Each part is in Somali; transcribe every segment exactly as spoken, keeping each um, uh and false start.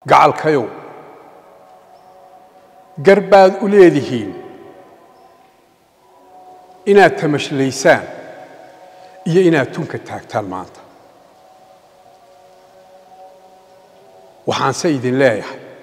قال كيو قرباد أولادهين إنا تمش ليسان إيا إنا تنك تاكتال مانتا وحان سيد الله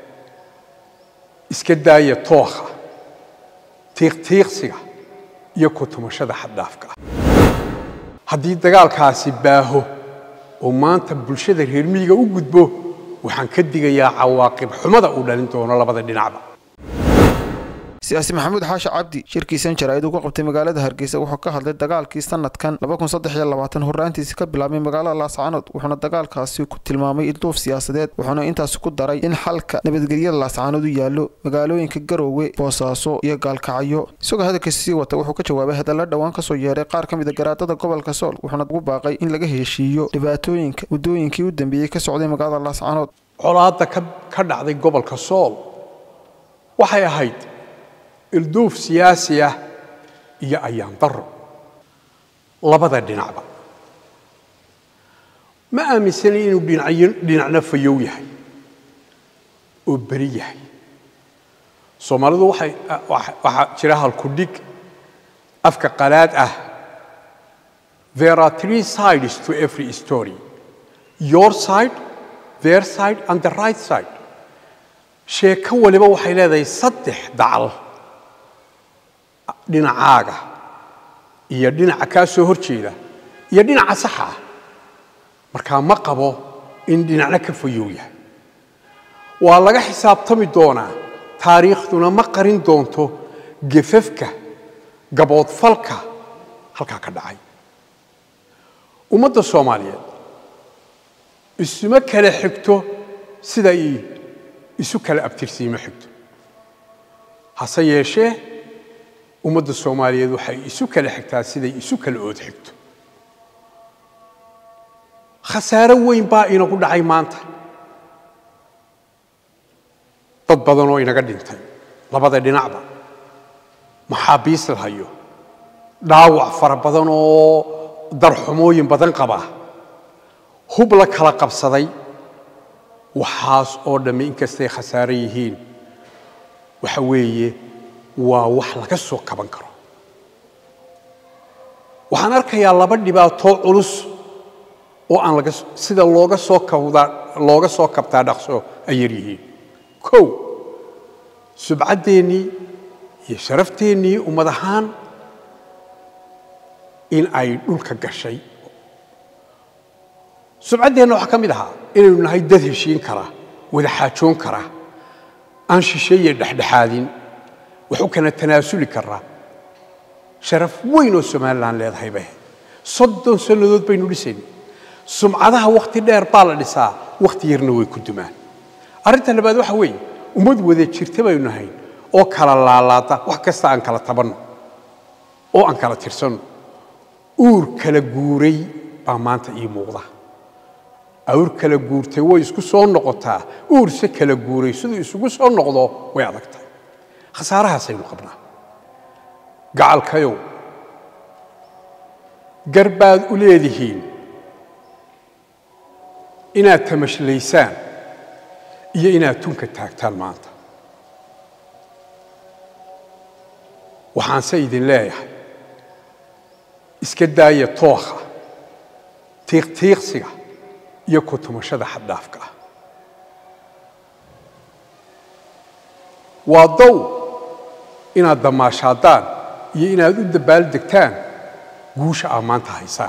إسكداية طوخة تيق تيق سيغا يكو تمشاد حدافكا هدي دقال كاسي باهو ومانتا بلشاد الهرميغا وقدبو وحان كدقايا عواقب حمدا أولا لنتونا لبدا دينعبا سياسي محمود حاشا عبدي شركي سنجر ايدو ku qabtay magaalada Hargeysa wuxuu ka hadlay dagaalkii sanadkan laba kun saddex iyo labaatan horaantiisa ka bilaabay magaalada Laascaanood wuxuuna dagaalkaasi ku tilmaamay ilduuf siyaasadeed wuxuuna intaas ku daray in xalka nabadgelyada Laascaanood uu yaalo magaalooyinka Garowe Boosaaso iyo Gaalkacyo isagoo hadalkiisa wata wuxuu ka jawaabay hadallo dhawaan ka soo yeeray qaar ka mid ah garaadada gobolka Sool wuxuuna ugu baaqay in laga heshiiyo dhibaatooyinka wadooyinkii u dambeeyay ka socday magaalada Laascaanood colaadda ka dhacday gobolka Sool waxay ahayd الدوف سياسية يا أيام ضر لبضع دينعبا ما أمي سنين وبينعين دينعنا في يويهي وبريهي صومالدو وحي وحي شراها الكرديك أفكا قلاد أه there are three sides to every story your side their side and the right side شيكا ولبا وحي لذا يصدح دعال dhinacaaga iyo dhinaca ka soo horjeeda iyo dhinaca sax ah marka ma qabo in dhinacna ka fayow yahay waa laga xisaabtami doonaa taariikhduna ma qarin doonto gefafka gabood falka halka ka dhacay ummadda Soomaaliyeed isma kala xigto sida ay isu kala abtirsiimo xigto hase yeeshee ummadda Soomaaliyeed waxay isu kala xigtaa siday isu kala ood xigto khasaaro weyn baa inagu dhacay maanta dad badan oo inaga dhintay labada dhinacba maxaabiis la hayo dhaawac fara badan oo darxumooyin badan qaba hub la kala qabsaday waxaas oo dhammi inkastay khasaaro yihiin waxa weeye waa wax laga soo kaban karo waxaan arkayaa laba dhibaato culus oo aan laga sida looga soo kawda looga soo kabtaa dhaqso ay yihiin kow subcadeeni iyo sharafteeni umadahan in ay dhulka gashay subcadeena waxa kamid aha inaynu nahay dad heshiin kara wada xaajoon kara aan shisheeye dhaxdhaxaadin وحكنا تناسلي كرة شرف وينو سومالان لهذا به صدق سندود بينو لسين سمعتها وقت دير طالع لسا وقت يرنوي كدمان أردت أن بعد وحوي ومد وذي شرتبه ينهين أو كلا لا لا وحكست عن كلا تبن أو عن كلا ترسون أور كلا جوري بامانت إيه موضة أور كلا جور توا يسكسون نقطة أور سكلا جوري سد يسكسون نقطة ويعذكت خسارها سينو قبنا قال كيو قرباد أولادهين إنا تمش ليسان إيا إنا تنك تاكتال مانتا وحان سيد الله إسكداية طوخة تيق تيق سيغا يكو تمشاد حدافكا وضو inaad damaashaadaan iyo inaad u dabaal degtaan guusha amaanta haysaan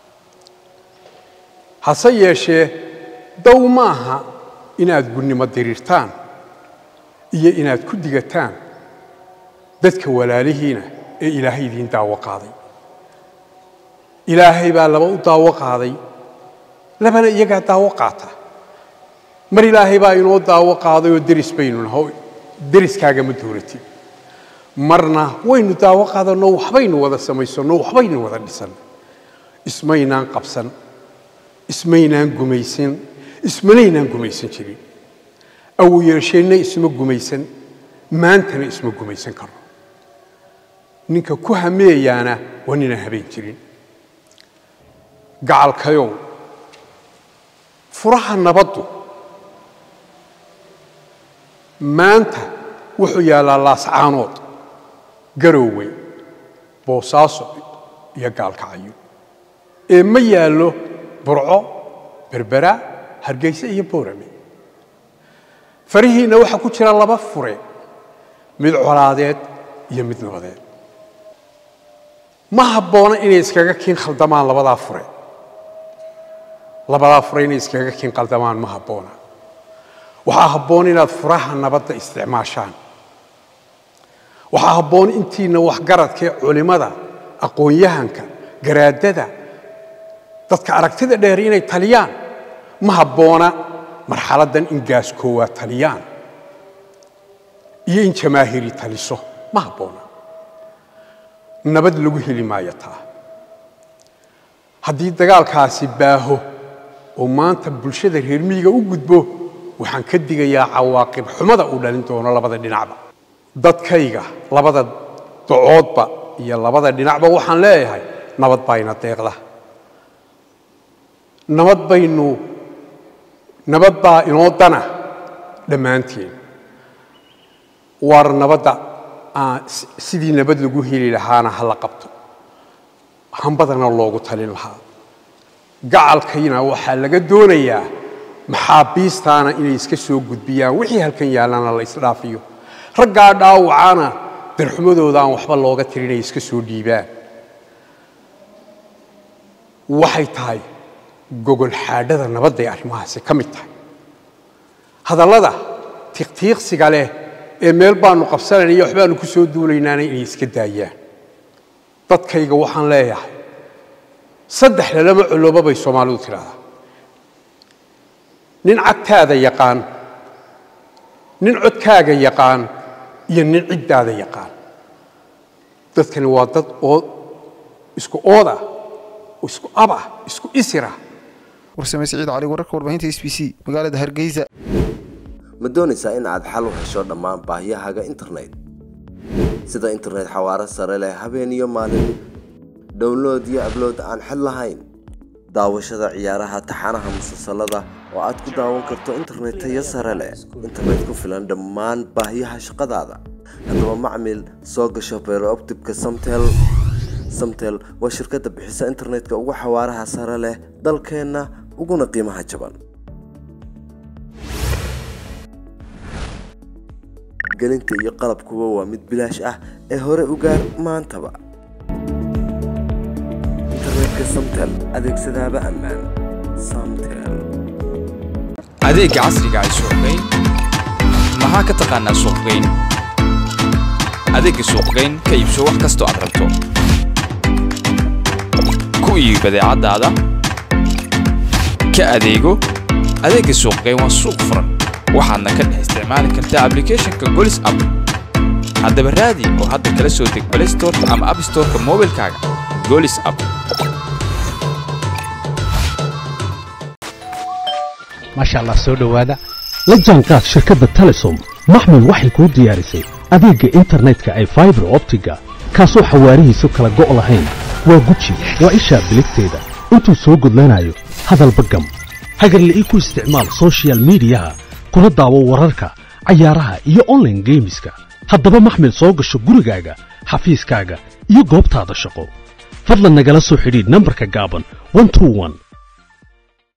hase yeeshee dow maaha inaad gudnimo diriirtaan iyo inaad ku digataan dadka walaalihiina ee ilaahay idin daawo qaaday ilaahay baa laba u daawo qaaday labana iyaga daawo qaata mar ilaahay baa inoo daawo qaaday oo deris baynu nahay deriskaaga ma dooratid marna waynu daawo qaadano waxbaynu wada samaysano waxbaynu wada dhisan ismaynaan qabsan ismaynaan gumaysan ismaynaan gumaysan jirin aw yeeshayna isma gumaysan maantana isma gumaysan karo ninka ku hameeyana wanina habeen jirin gacalkayow furaha nabaddu maanta wuxuu yaalaa laascaanood garoowe boosaaso iyo gaalkacyo ee ma yaalo burco berbera hargeysa iyo boorame farihiina waxa ku jira laba fure mid colaadeed iyo mid nabadeed ma habboona inay iskaga kiin khaldamaan labadaa fure labadaa fure inay iskaga kiin khaldamaan ma habboona waxaa habboon inaad furaha nabadda isticmaashaan waxaa habboon intiina waxgaradkee culimada aqoon-yahanka garaadada dadka aragtida dheer inay taliyaan ma habboona marxaladdan in gaaskoowa taliyaan iyo in jamaahiri taliso ma habboona nabad lagu heli maayo taa haddii dagaalkaasi baaho oo maanta bulshada reer miyiga u gudbo waxaan ka digayaa cawaaqib xumada uu dhalin doono labada dhinacba dadkayga labada docoodba iyo labada dhinacba waxaan leeyahay nabad bayna deeqda nabad baynu nabad baa inoo dana dhammaanteen war nabadda sidii nabad lagu heli lahaana hala qabto hambadana loogu talin lahaa gacalkayna waxaa laga doonayaa maxaabiistaana inay iska soo gudbiyaan wixii halkan yaallana la isdhaafiyo raggaa dhaawacana darxumadooda aan waxba looga tirin ay iska soo dhiibaan waxay tahay gogol xaadhada nabadday arrimahaasi ka mid tahay hadallada tiqtiiqsiga leh ee meel baanu qabsanayna waxbaanu ku soo duulaynaana inay iska daayaan dadkayga waxaan leeyahay saddex lalama culooba bay soomaalidu tidhaahdaa nin cagtaada yaqaan nin codkaaga yaqaan iyo nin ciddaada yaqaan dadkani waa dad oo isku ooda isku aba isku isira warsame Siciid Cali wararka warbaahinta S B C magaalada Hargeysa ma doonaysaa in aad xal u hesho dhammaan baahiyahaaga internet sida internet xawaare sare leh habeen iyo maalin download iyo upload aan xad lahayn daawashada ciyaaraha taxanaha musalsalada oo aad ku daawan karto internet tayo sare leh internet ku filan dhammaan baahiyaha shaqadaada haddaba macmiil soo gasho Fiber Optic-ka Samtel Samtel waa shirkadda bixisa internetka ugu xawaaraha sare leh dalkeena uguna qiimaha jaban gelinta iyo qalabkuba waa mid bilaash ah ee hore u gaar maantaba internetka Samtel adeegsadaaba ammaan Samtel adeeg casriga ah suuqgeyn maxaa ka taqaanaa suuqgeyn adeeg suuqgeyn ka iibso wax kasta oo aad rabto ku iib badeecadaada ka adeego adeeg suuqgeyn waa suuq furan waxaadna ka dhex isticmaali kartaa application-ka Golis app haddaba raadi oo hadda kala soo deg Play Store ama App Store-ka mobilkaaga Golis app ما شاء الله سو دhowaada la jaanqaad shirkadda Telesom maxmil waxay ku diyaarisay adeega internetka ay Fiber Optic-ga kaasoo xawaarihiisu kala go' lahayn waa guji waa isha biligteeda intuu soo gudlanayo hadalba gam hagarle ii ku isticmaal social media kuna daawo wararka ciyaaraha iyo online gameska haddaba maxmil soo gasho gurigaaga xafiiskaaga iyo goobtaada shaqo fadlan nagala soo xidhiidh nambarka gaaban one two one